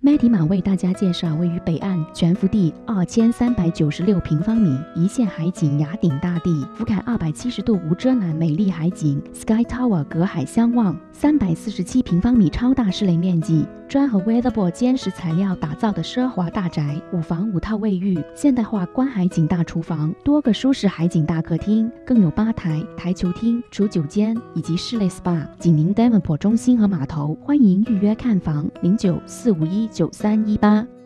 麦迪马为大家介绍位于北岸，全幅地2396平方米，一线海景雅典大地，俯瞰270度无遮拦美丽海景 ，Sky Tower 隔海相望，347平方米超大室内面积，砖和 weatherboard 坚实材料打造的奢华大宅，5房5套卫浴，现代化观海景大厨房，多个舒适海景大客厅，更有吧台、台球厅、储酒间以及室内 SPA， 紧邻 Devonport 中心和码头，欢迎预约看房0945199318。